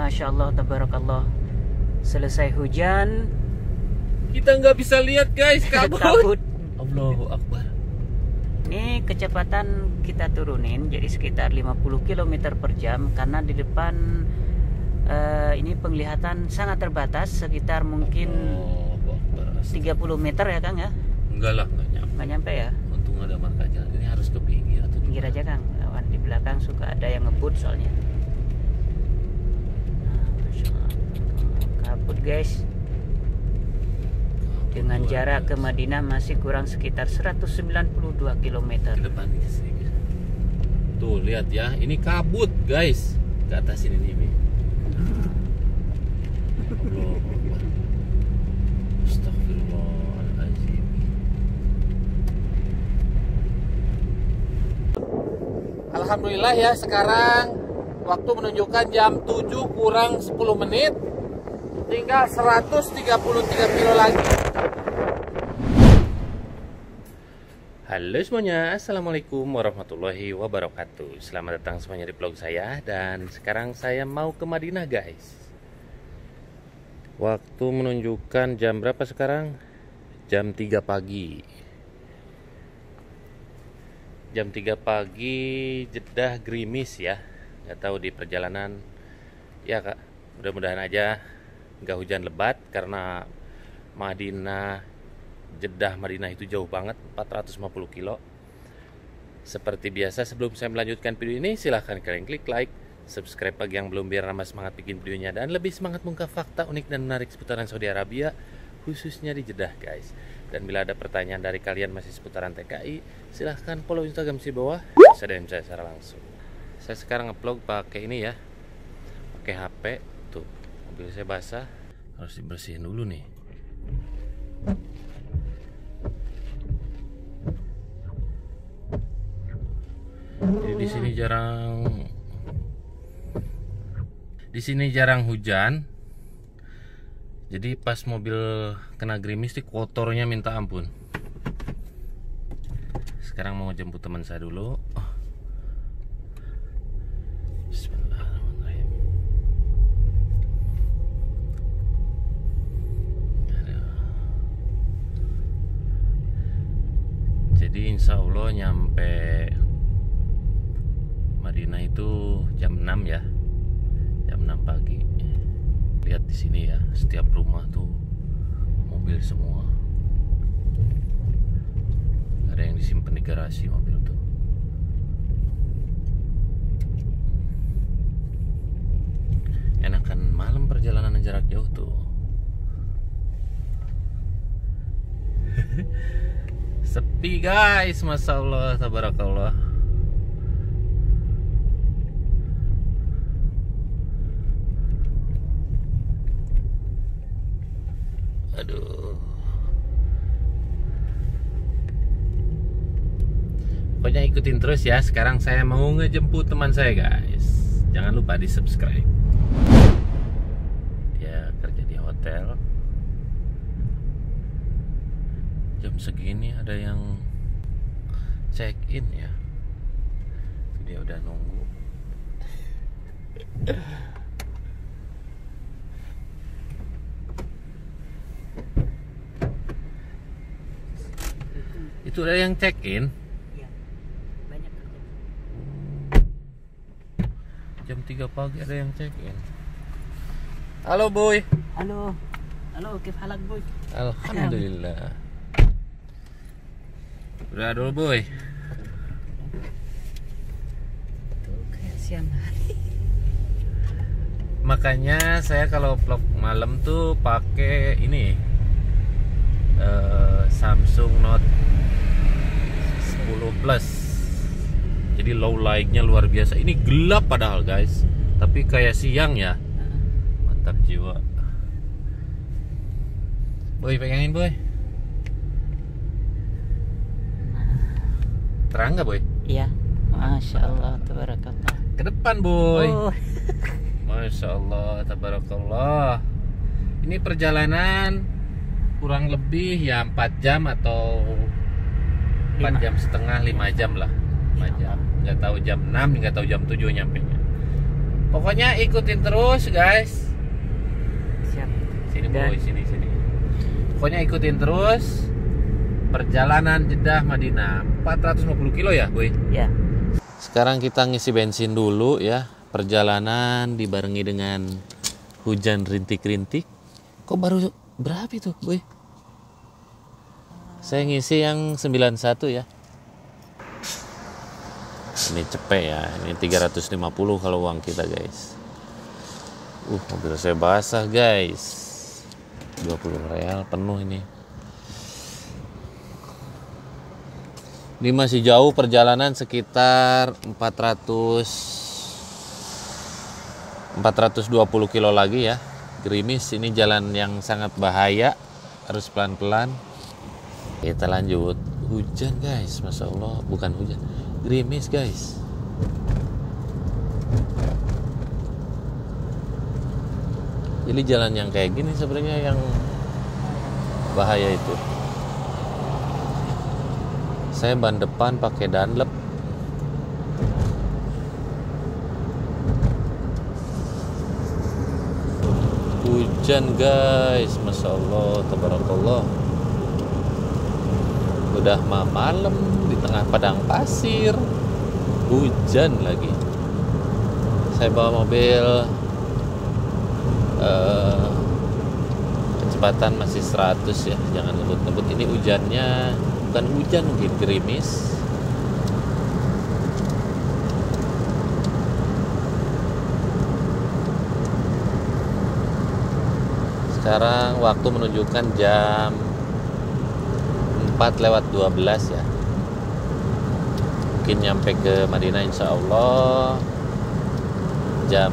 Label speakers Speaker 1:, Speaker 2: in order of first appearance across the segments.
Speaker 1: Masya Allah, tabarakallah. Selesai hujan,
Speaker 2: kita nggak bisa lihat guys, kabut.
Speaker 1: kabut.
Speaker 2: Allahu Akbar.
Speaker 1: Ini kecepatan kita turunin jadi sekitar 50 km per jam karena di depan ini penglihatan sangat terbatas, sekitar mungkin 30 meter ya Kang ya?
Speaker 2: Enggak lah,
Speaker 1: Nggak nyampe ya?
Speaker 2: untung ada marka jalan. Ini harus ke pinggir atau
Speaker 1: Pinggir aja Kang, lawan di belakang suka ada yang ngebut soalnya. Nah, Masya Allah. Kabut guys. Dengan jarak ke Madinah masih kurang sekitar 192 km.
Speaker 2: Ke depan ini sedikit. Tuh lihat ya, ini kabut guys. Ke atas ini nih. Allahu Akbar. Astagfirullahaladzim. Alhamdulillah ya, sekarang waktu menunjukkan jam 7 kurang 10 menit. Tinggal 133 kilo lagi. Halo semuanya, assalamualaikum warahmatullahi wabarakatuh. Selamat datang semuanya di vlog saya. Dan sekarang saya mau ke Madinah guys. Waktu menunjukkan jam berapa sekarang? Jam 3 pagi. Jam 3 pagi, Jeddah gerimis ya. Gak tahu di perjalanan. Ya kak, mudah-mudahan aja gak hujan lebat. Karena Jeddah Madinah itu jauh banget, 450 kilo. Seperti biasa, sebelum saya melanjutkan video ini, silahkan kalian klik like, subscribe bagi yang belum, biar nambah semangat bikin videonya dan lebih semangat mengungkap fakta unik dan menarik seputaran Saudi Arabia, khususnya di Jeddah guys. Dan bila ada pertanyaan dari kalian masih seputaran TKI, silahkan follow Instagram di bawah, bisa DM saya secara langsung. Saya sekarang nge-vlog pakai ini ya, pakai HP. Tuh, mobil saya basah, harus dibersihin dulu nih. Jadi di sini jarang hujan. Jadi pas mobil kena gerimis kotornya minta ampun. Sekarang mau jemput teman saya dulu. Bismillahirrahmanirrahim. Jadi insya Allah nyampe Madinah itu jam 6 ya, jam 6 pagi. Lihat di sini ya, setiap rumah tuh mobil semua. Ada yang disimpan di garasi mobil tuh. Enakan malam perjalanan jarak jauh tuh. Sepi guys, masya Allah, tabarakallah. Aduh. Pokoknya ikutin terus ya. Sekarang saya mau ngejemput teman saya guys. Jangan lupa di subscribe. Dia kerja di hotel. Jam segini ada yang check in ya. Dia udah nunggu. Itu ada yang check in.
Speaker 1: Ya, banyak.
Speaker 2: Jam 3 pagi ada yang check in. Halo boy.
Speaker 1: Halo, kif halak boy?
Speaker 2: Alhamdulillah. Udah dulu boy.
Speaker 1: Tuh kayak siang hari.
Speaker 2: Makanya saya kalau vlog malam tuh pakai ini Samsung Note 10 Plus. Jadi low light-nya luar biasa. Ini gelap padahal guys, tapi kayak siang ya. Mantap jiwa. Boy, pegangin boy. Terang nggak boy?
Speaker 1: Iya, Masya Allah, tabarakallah.
Speaker 2: Ke depan boy.
Speaker 1: Oh.
Speaker 2: Masya Allah, tabarakallah. Ini perjalanan kurang lebih ya 4 jam atau 4 jam setengah, 5 jam lah. 5 jam. Nggak tahu jam 6, nggak tahu jam 7 nyampe nya. Pokoknya ikutin terus guys.
Speaker 1: Siap.
Speaker 2: Sini
Speaker 1: Dan-
Speaker 2: boy, sini. Pokoknya ikutin terus perjalanan Jeddah Madinah. 450 kilo ya boy.
Speaker 1: Ya.
Speaker 2: Sekarang kita ngisi bensin dulu ya. Perjalanan dibarengi dengan hujan rintik-rintik. Kok baru berapa itu boy? Saya ngisi yang 91 ya. Ini cepet ya. Ini 350 kalau uang kita guys. Mobil saya basah guys. 20 real penuh ini. Ini masih jauh perjalanan sekitar 420 kilo lagi ya. Gerimis, ini jalan yang sangat bahaya, harus pelan-pelan. Kita lanjut. Hujan guys, masya Allah, bukan hujan, gerimis guys. Jadi jalan yang kayak gini sebenarnya yang bahaya itu. Saya ban depan pakai Dunlop. Hujan guys, masya Allah, tabarakallah. Udah malam di tengah padang pasir, hujan lagi. Saya bawa mobil kecepatan masih 100 ya, jangan ngebut-ngebut. Ini hujannya bukan hujan, mungkin gerimis. Sekarang waktu menunjukkan jam 4:12 ya. Mungkin nyampe ke Madinah insya Allah jam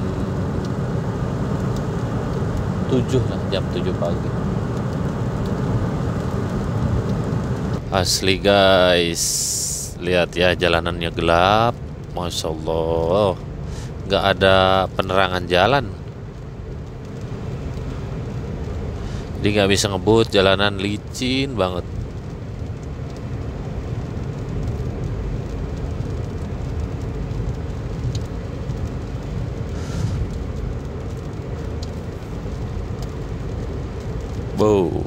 Speaker 2: 7 lah, jam 7 pagi. Asli guys, lihat ya, jalanannya gelap, masya Allah, nggak ada penerangan jalan, jadi nggak bisa ngebut, jalanan licin banget. Wow.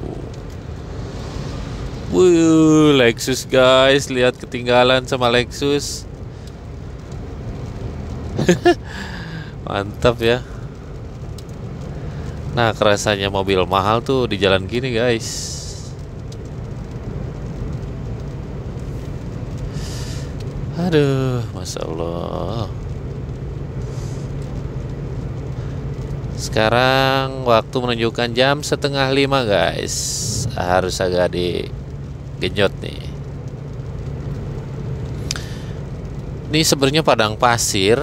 Speaker 2: Lexus guys, lihat ketinggalan sama Lexus. Mantap ya. Nah, kerasanya mobil mahal tuh di jalan gini guys. Aduh, masya Allah. Sekarang waktu menunjukkan jam 4:30 guys. Harus agak digenjot nih. Ini sebenarnya padang pasir,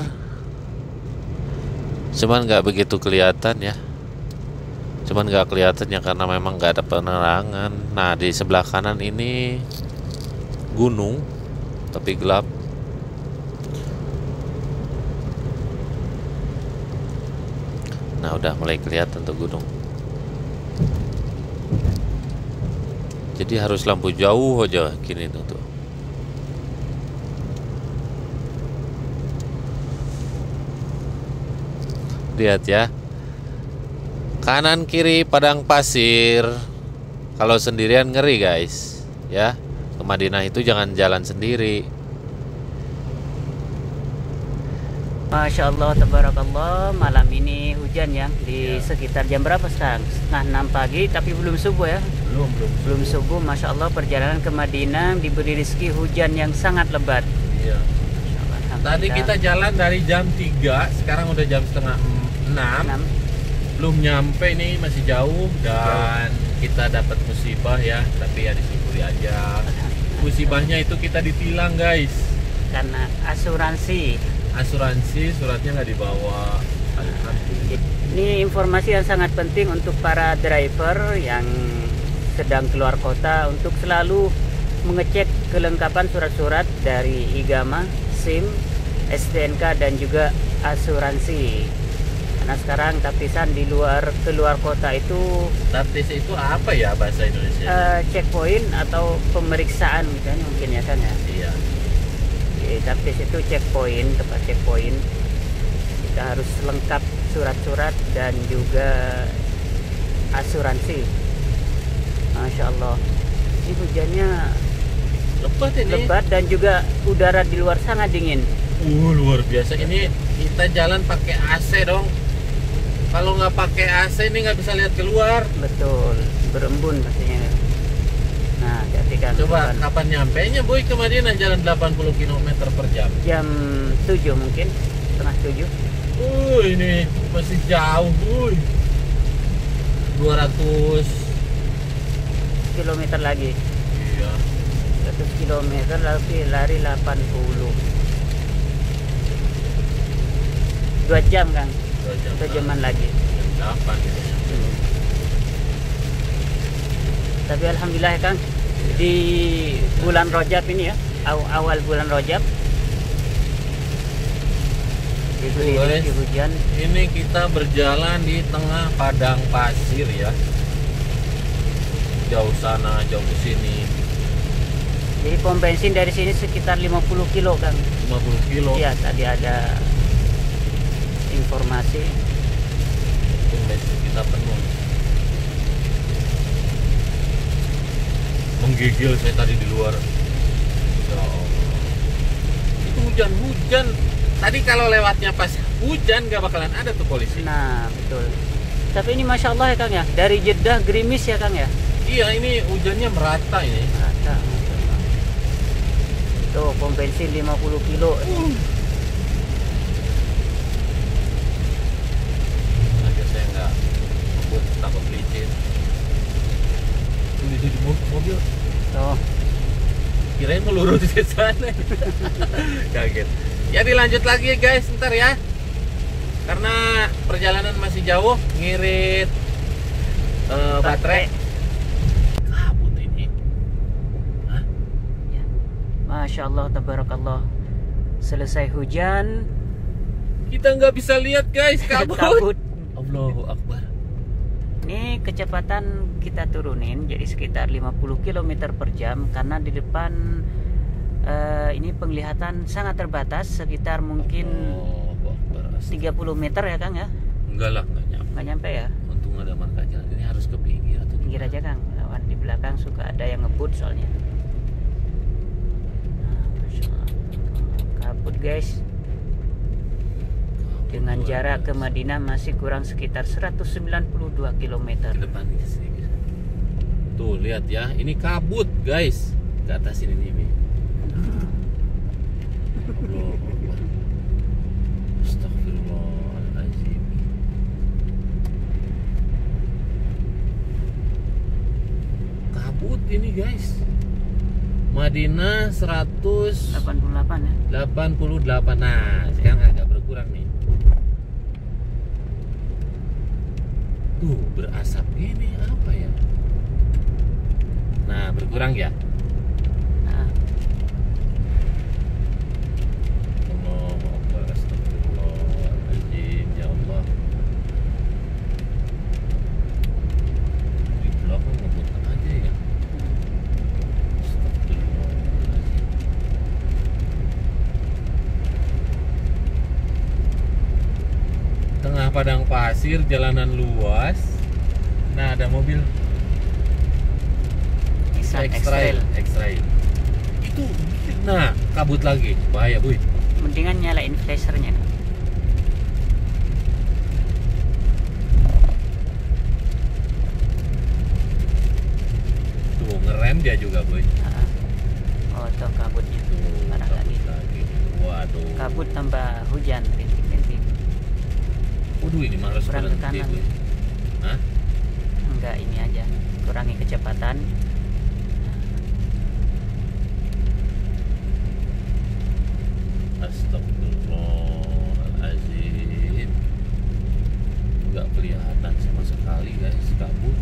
Speaker 2: cuman nggak begitu kelihatan ya. Cuman nggak kelihatannya karena memang nggak ada penerangan. Nah, di sebelah kanan ini gunung, tapi gelap. Nah, udah mulai kelihatan tuh gunung. Jadi harus lampu jauh aja gini tuh. Lihat ya. Kanan kiri padang pasir. Kalau sendirian ngeri guys, ya. Ke Madinah itu jangan jalan sendiri.
Speaker 1: Masya Allah, tabarakallah, malam ini hujan ya. Di sekitar jam berapa sekarang? 5:30 pagi, tapi belum subuh ya. Belum subuh. Masya Allah, perjalanan ke Madinah diberi rezeki hujan yang sangat lebat.
Speaker 2: Iya. Tadi kita jalan dari jam 3, sekarang udah jam setengah 6. Belum nyampe nih, masih jauh. Dan kita dapat musibah ya, tapi ya disyukuri aja. Musibahnya itu kita ditilang guys.
Speaker 1: Karena asuransi
Speaker 2: Suratnya nggak dibawa. Alhamdulillah.
Speaker 1: Ini informasi yang sangat penting untuk para driver yang sedang keluar kota untuk selalu mengecek kelengkapan surat-surat dari IGAMA, SIM, STNK dan juga asuransi. Karena sekarang tapisan keluar kota itu
Speaker 2: Taptis itu apa ya bahasa Indonesia?
Speaker 1: checkpoint atau pemeriksaan misalnya mungkin ya kan ya.
Speaker 2: Iya.
Speaker 1: Taptis itu checkpoint, tempat checkpoint. kita harus lengkap surat-surat dan juga asuransi. Masya Allah, ini hujannya
Speaker 2: Lebat ini.
Speaker 1: lebat dan juga udara di luar sangat dingin.
Speaker 2: Luar biasa. Ini kita jalan pakai AC dong. Kalau nggak pakai AC ini nggak bisa lihat keluar.
Speaker 1: Betul, berembun pastinya. Nah, hati-hati kan.
Speaker 2: Coba
Speaker 1: bukan.
Speaker 2: kapan nyampenya boy ke Madinah jalan 80 km per jam?
Speaker 1: Jam 7 mungkin, setengah 7.
Speaker 2: Ini masih jauh boy. 200
Speaker 1: kilometer lagi.
Speaker 2: Iya.
Speaker 1: 100 kilometer lari 80. 2 jam kan? 2 jaman lagi.
Speaker 2: Jam 8 gitu.
Speaker 1: Tapi alhamdulillah ya Kang, di bulan Rajab ini ya, awal bulan Rajab diberi
Speaker 2: Guys,
Speaker 1: hujan.
Speaker 2: ini kita berjalan di tengah padang pasir ya. Jauh sana, jauh ke sini.
Speaker 1: Jadi pom bensin dari sini sekitar 50 kilo Kang.
Speaker 2: 50 kilo.
Speaker 1: Iya, tadi ada informasi.
Speaker 2: Pom bensin kita penuh. Menggigil saya tadi di luar. Ya Allah. Itu hujan-hujan. Tadi kalau lewatnya pas hujan gak bakalan ada tuh polisi.
Speaker 1: Nah, betul. Tapi ini Masya Allah ya Kang ya, dari Jeddah gerimis ya Kang ya.
Speaker 2: Iya, ini hujannya merata ini.
Speaker 1: Ada. Tuh, pom bensin 50 kilo.
Speaker 2: Aja saya nggak ngebut, takut licin. Itu di mobil.
Speaker 1: Tuh.
Speaker 2: Kirain melurus ke sana. Kaget. Ya dilanjut lagi guys, ntar ya. Karena perjalanan masih jauh, ngirit baterai. Kabut ini. Hah?
Speaker 1: Ya. Masya Allah, tabarakallah. Selesai hujan,
Speaker 2: Kita nggak bisa lihat guys, kabut.
Speaker 1: kabut.
Speaker 2: Allahu Akbar.
Speaker 1: Ini kecepatan kita turunin jadi sekitar 50 km per jam karena di depan ini penglihatan sangat terbatas, sekitar mungkin
Speaker 2: Allahu Akbar.
Speaker 1: 30 meter ya Kang ya.
Speaker 2: Enggak lah,
Speaker 1: Nggak nyampe ya.
Speaker 2: untung ada marka jalan. Ini harus ke pinggir atau
Speaker 1: Pinggir aja Kang, lawan di belakang suka ada yang ngebut soalnya. Nah, Masya Allah. Kabut guys. Dengan jarak ke Madinah masih kurang sekitar 192 km.
Speaker 2: Ke depan nih sedikit. Tuh lihat ya, ini kabut guys. Ke atas ini nih. Allahu Akbar. Astagfirullahaladzim. Kabut ini guys. Madinah
Speaker 1: 88 ya.
Speaker 2: 188. Nah, sekarang agak berkurang nih. Tuh, berasap gini apa ya? Nah, berkurang ya?
Speaker 1: Nah,
Speaker 2: Allahu Akbar, astagfirullahaladzim, ya Allah. Di belakang ngebut aja ya. Astagfirullahaladzim. Tengah padang pasir, jalanan luas. Nah, ada mobil
Speaker 1: Nissan
Speaker 2: X-Trail.
Speaker 1: X-Trail.
Speaker 2: X-Trail. Itu, nah, kabut lagi. Bahaya, Boy.
Speaker 1: Mendingan nyalain flashernya.
Speaker 2: Tuh, ngerem dia juga, Boy.
Speaker 1: Nah, oh, tuh kabutnya.
Speaker 2: Tuh,
Speaker 1: Parah
Speaker 2: kabut
Speaker 1: lagi.
Speaker 2: lagi. Waduh.
Speaker 1: Kabut tambah hujan, rintik-rintik.
Speaker 2: Waduh, ini mah harus
Speaker 1: Kurang ke
Speaker 2: berhenti,
Speaker 1: kanan.
Speaker 2: Boy. Hah?
Speaker 1: Enggak, ini aja. Kurangi kecepatan.
Speaker 2: Astagfirullahaladzim. Nggak kelihatan sama sekali guys, kabut.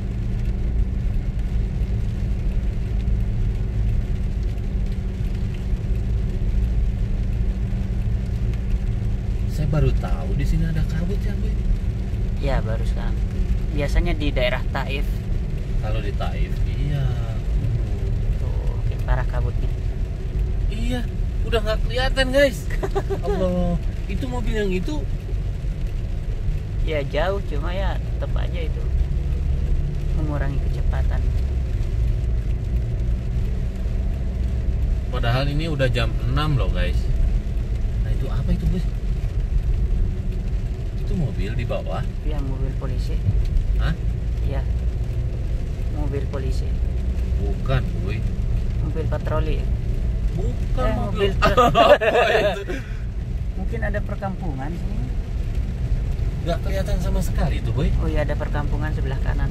Speaker 2: Saya baru tahu di sini ada kabut ya, Boy.
Speaker 1: Ya, baru sekarang. Biasanya di daerah Taif.
Speaker 2: Kalau di Taif, iya.
Speaker 1: Tuh, parah kabutnya.
Speaker 2: Iya, udah nggak kelihatan guys. Allah, itu mobil yang itu
Speaker 1: Ya jauh, cuma ya tetap aja itu mengurangi kecepatan.
Speaker 2: Padahal ini udah jam 6 loh guys. Nah itu apa itu bos? Itu mobil di bawah?
Speaker 1: Ya mobil polisi.
Speaker 2: Hah?
Speaker 1: Ya mobil polisi.
Speaker 2: Bukan boy.
Speaker 1: Mobil patroli.
Speaker 2: Bukan
Speaker 1: mobil
Speaker 2: apa itu?
Speaker 1: Mungkin ada perkampungan sini.
Speaker 2: Gak kelihatan sama sekali tuh boy.
Speaker 1: Oh iya, ada perkampungan sebelah kanan.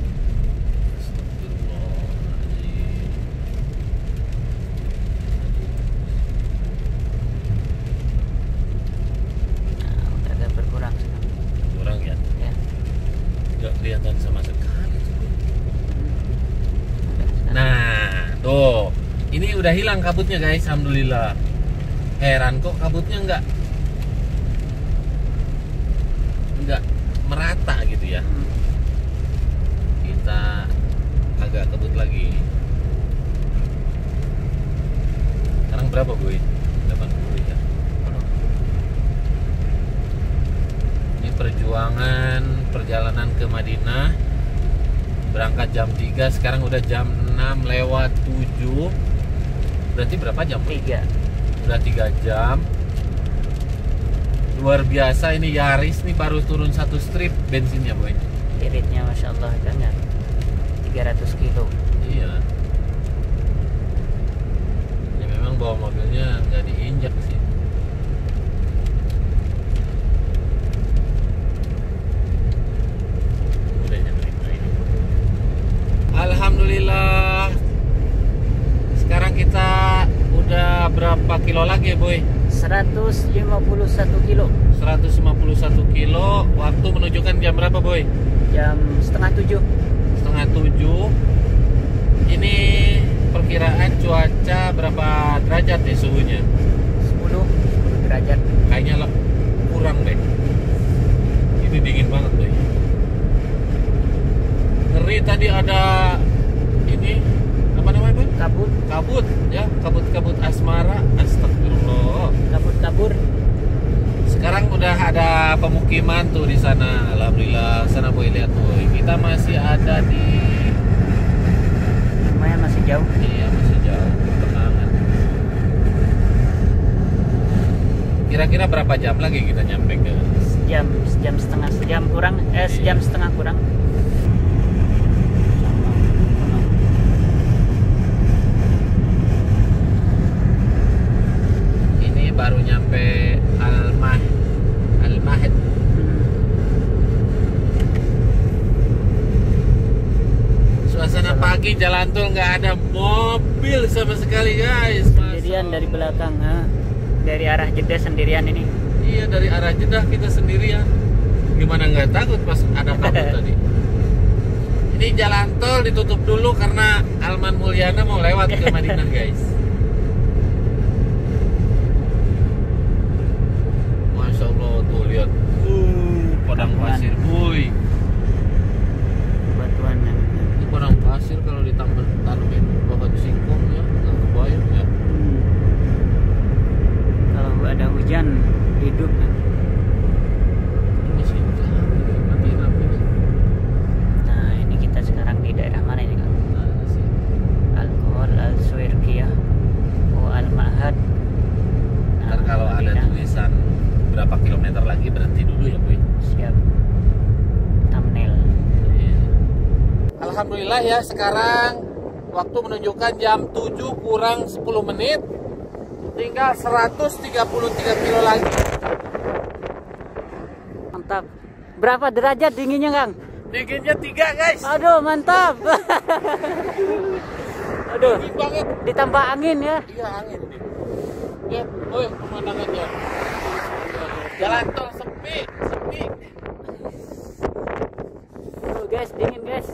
Speaker 1: Nah, udah agak berkurang sekarang.
Speaker 2: Kurang ya?
Speaker 1: Ya.
Speaker 2: Gak kelihatan sama sekali tuh boy.
Speaker 1: Udah, sekarang.
Speaker 2: Nah tuh, ini udah hilang kabutnya guys, alhamdulillah. Heran kok kabutnya nggak merata gitu ya. Kita agak kebut lagi. Sekarang berapa boy? 80 ya. Ini perjalanan ke Madinah. Berangkat jam 3, sekarang udah jam 6 lewat 7. Berarti berapa jam?
Speaker 1: 3.
Speaker 2: Udah 3 jam. Luar biasa, ini Yaris nih baru turun 1 strip bensinnya boy.
Speaker 1: Iritnya Masya Allah banyak, 300 kilo.
Speaker 2: Iya. Ya memang bawa mobilnya nggak diinjak sih. Udah nyamperin ini. Alhamdulillah. Sekarang kita udah berapa kilo lagi ya boy?
Speaker 1: 151 kilo.
Speaker 2: 151 kilo. Waktu menunjukkan jam berapa boy?
Speaker 1: Jam setengah 7.
Speaker 2: Setengah 7. Ini perkiraan cuaca berapa derajat nih suhunya?
Speaker 1: 10 derajat.
Speaker 2: Kayaknya lah kurang deh. Ini dingin banget boy. Ngeri tadi ada ini apa namanya boy? Kabut ya, kabut asmara. Astagfirullah.
Speaker 1: Kabur.
Speaker 2: Sekarang udah ada pemukiman tuh di sana. Alhamdulillah. Sana boy, lihat boy. Kita masih ada di,
Speaker 1: Lumayan masih jauh.
Speaker 2: iya masih jauh pertengahan. Kira-kira berapa jam lagi kita nyampe ke?
Speaker 1: Sejam setengah kurang.
Speaker 2: Ini baru nyampe Al-Mahid. Suasana pagi, jalan tol nggak ada mobil sama sekali guys.
Speaker 1: Sendirian dari belakang, dari arah Jeddah sendirian ini.
Speaker 2: Iya, dari arah Jeddah kita sendirian. Gimana nggak takut pas ada kabut tadi? Ini jalan tol ditutup dulu karena Alman Mulyana mau lewat ke Madinah guys. Masya Allah tuh lihat, padang pasir, boy.
Speaker 1: Batuan yang
Speaker 2: Itu padang pasir kalau ditambah tanamin pohon singkong ya, nggak kebayang ya.
Speaker 1: kalau ada hujan hidup.
Speaker 2: Ini masih matiin api nih.
Speaker 1: Nah, ini kita sekarang di daerah mana ini Kang?
Speaker 2: Nah, sih.
Speaker 1: Al-Qol, Al-Suirkiyah, Al-Ma'had.
Speaker 2: Ntar kalau ada tulisan berapa kilometer lagi berhenti dulu ya boy.
Speaker 1: Siap. Thumbnail.
Speaker 2: Alhamdulillah ya, sekarang waktu menunjukkan jam 7 kurang 10 menit. Tinggal 133 kilo lagi.
Speaker 1: Mantap. Berapa derajat dinginnya Kang?
Speaker 2: Dinginnya 3 guys.
Speaker 1: Aduh, mantap. Aduh,
Speaker 2: Dingin banget.
Speaker 1: ditambah angin ya.
Speaker 2: Iya, angin nih. Lihat, boy, pemandangannya. Jalan tol sepi.
Speaker 1: Tuh guys, dingin guys.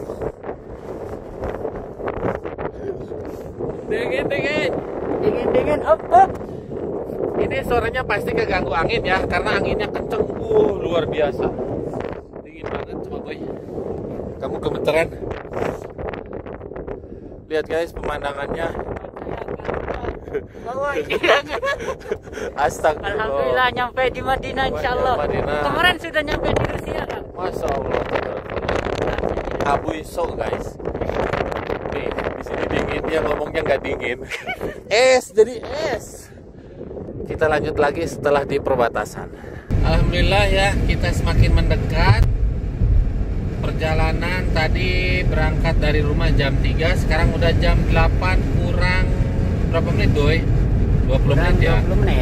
Speaker 1: Dingin. Up.
Speaker 2: Ini sorenya pasti keganggu angin ya, karena anginnya kenceng. Luar biasa. Dingin banget, coba boy. Kamu gemeteran. Lihat guys pemandangannya.
Speaker 1: Bawa ini.
Speaker 2: Astagfirullah.
Speaker 1: Alhamdulillah nyampe di Madinah insyaallah.
Speaker 2: Madinah.
Speaker 1: Kemarin sudah nyampe di Rusia kan.
Speaker 2: Masya Allah. Abu iso guys. Nih di sini dingin, dia ngomongnya nggak dingin. Es jadi es. Kita lanjut lagi setelah di perbatasan. Alhamdulillah ya, kita semakin mendekat. Perjalanan tadi berangkat dari rumah jam 3, sekarang udah jam 8 kurang berapa menit doi? 20 menit ya?
Speaker 1: 20 menit.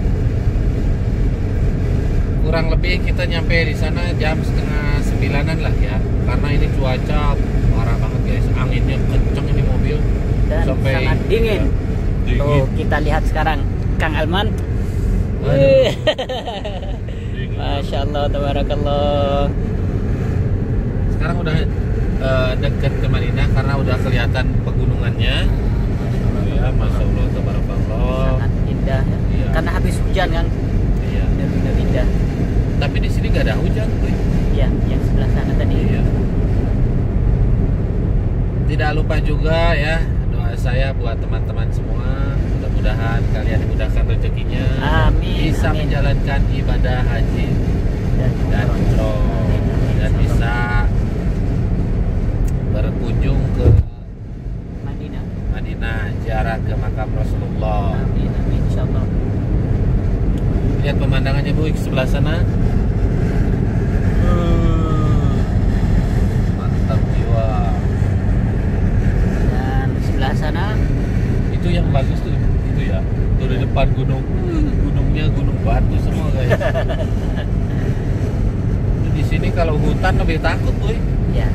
Speaker 2: Kurang lebih kita nyampe di sana jam setengah 9-an lah ya. Karena ini cuaca parah banget guys, anginnya kenceng ini mobil.
Speaker 1: Dan
Speaker 2: sampai
Speaker 1: sangat dingin.
Speaker 2: Dingin.
Speaker 1: Tuh kita lihat sekarang Kang Alman. Masya Allah, tabarakallah.
Speaker 2: Sekarang udah dekat ke Madinah karena udah kelihatan pegunungannya. Ya, Masya Allah, tabarakallah.
Speaker 1: Sangat indah.
Speaker 2: Iya.
Speaker 1: Karena habis hujan kan.
Speaker 2: Iya.
Speaker 1: Benar-benar indah.
Speaker 2: Tapi di sini nggak ada hujan, tuh.
Speaker 1: Ya, yang sebelah sana tadi.
Speaker 2: Iya. Tidak lupa juga ya doa saya buat teman-teman semua, mudah-mudahan kalian dimudahkan rezekinya,
Speaker 1: Amin,
Speaker 2: bisa
Speaker 1: amin.
Speaker 2: menjalankan ibadah haji dan umroh dan bisa berkunjung ke
Speaker 1: Madinah.
Speaker 2: Madinah, ziarah ke makam Rasulullah.
Speaker 1: Amin, amin insyaallah.
Speaker 2: Lihat pemandangannya Bu sebelah sana. Mantap jiwa.
Speaker 1: Dan sebelah sana
Speaker 2: Itu yang bagus tuh itu ya. Tuh di depan gunungnya gunung batu semua guys. Di sini kalau hutan lebih takut tuh.
Speaker 1: ya.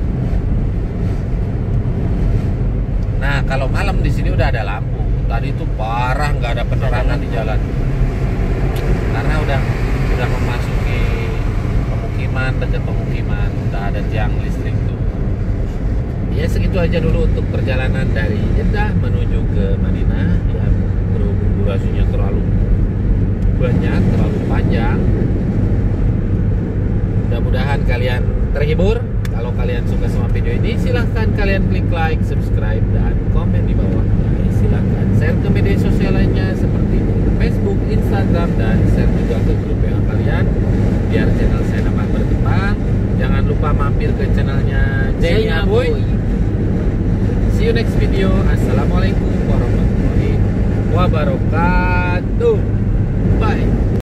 Speaker 2: Nah kalau malam di sini udah ada lampu. Tadi tuh parah nggak ada penerangan di jalan. Karena udah memasuki pemukiman, dekat pemukiman, udah ada tiang listrik tuh. Ya segitu aja dulu untuk perjalanan dari Jeddah menuju ke Madinah. Ya berhubung durasinya terlalu banyak, terlalu panjang. Mudah-mudahan kalian terhibur. Kalau kalian suka sama video ini, silahkan kalian klik like, subscribe, dan komen di bawah. Silahkan share ke media sosial lainnya seperti Facebook, Instagram, dan share juga ke grup WA kalian biar channel saya dapat berkembang. Jangan lupa mampir ke channelnya Jenny Aboy. See you next video. Assalamualaikum warahmatullahi wabarakatuh. Bye.